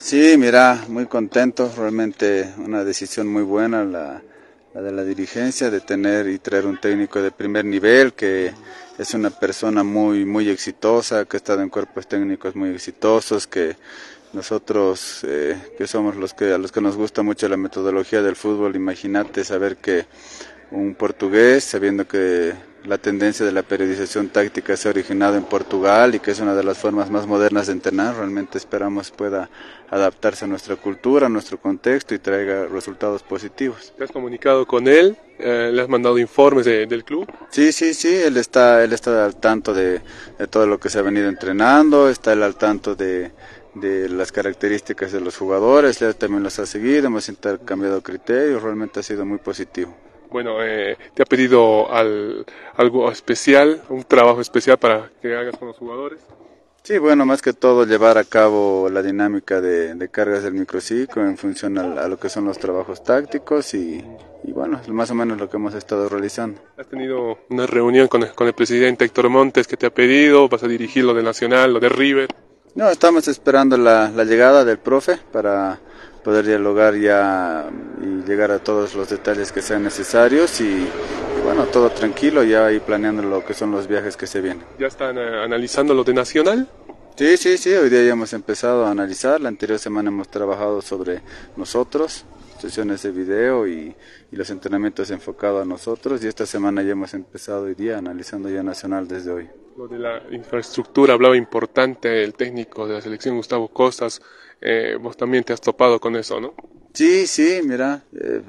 Sí, mira, muy contento, realmente una decisión muy buena la de la dirigencia de tener y traer un técnico de primer nivel que es una persona muy exitosa, que ha estado en cuerpos técnicos muy exitosos, que nosotros que somos a los que nos gusta mucho la metodología del fútbol, imagínate saber que un portugués, sabiendo que la tendencia de la periodización táctica se ha originado en Portugal y que es una de las formas más modernas de entrenar, realmente esperamos pueda adaptarse a nuestra cultura, a nuestro contexto y traiga resultados positivos. ¿Te has comunicado con él? ¿Le has mandado informes del club? Sí, él está al tanto de todo lo que se ha venido entrenando, está él al tanto de las características de los jugadores, él también los ha seguido, hemos intercambiado criterios, realmente ha sido muy positivo. Bueno, ¿te ha pedido algo especial, un trabajo especial para que hagas con los jugadores? Sí, bueno, más que todo llevar a cabo la dinámica de cargas del microciclo en función a lo que son los trabajos tácticos y bueno, más o menos lo que hemos estado realizando. ¿Has tenido una reunión con el presidente Héctor Montes que te ha pedido? ¿Vas a dirigir lo de Nacional, lo de River? No, estamos esperando la llegada del profe para poder dialogar ya y llegar a todos los detalles que sean necesarios y bueno, todo tranquilo, ya ahí planeando lo que son los viajes que se vienen. ¿Ya están analizando lo de Nacional? Sí, hoy día ya hemos empezado a analizar, la anterior semana hemos trabajado sobre nosotros, sesiones de video y los entrenamientos enfocados a nosotros y esta semana ya hemos empezado hoy día analizando ya Nacional desde hoy. Lo de la infraestructura hablaba importante el técnico de la selección Gustavo Costas, vos también te has topado con eso, ¿no? Sí, mira,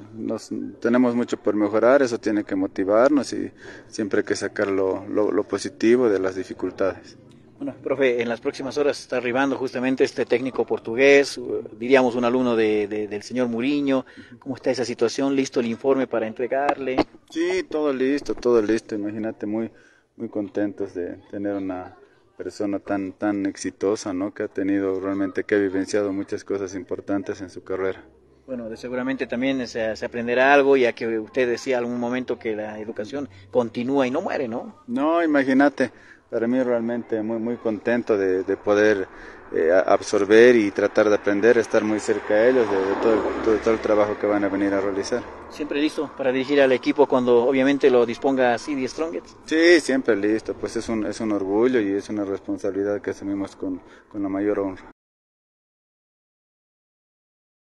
tenemos mucho por mejorar, eso tiene que motivarnos y siempre hay que sacar lo positivo de las dificultades. Bueno, profe, en las próximas horas está arribando justamente este técnico portugués, diríamos un alumno del señor Mourinho. ¿Cómo está esa situación? ¿Listo el informe para entregarle? Sí, todo listo, imagínate, muy contentos de tener una persona tan exitosa, ¿no? Que ha tenido realmente, que ha vivenciado muchas cosas importantes en su carrera. Bueno, seguramente también se aprenderá algo, ya que usted decía algún momento que la educación continúa y no muere, ¿no? No, imagínate, para mí realmente muy contento de poder absorber y tratar de aprender, estar muy cerca de ellos, de todo el trabajo que van a venir a realizar. ¿Siempre listo para dirigir al equipo cuando obviamente lo disponga CD Strongest? Sí, siempre listo, pues es un orgullo y es una responsabilidad que asumimos con la mayor honra.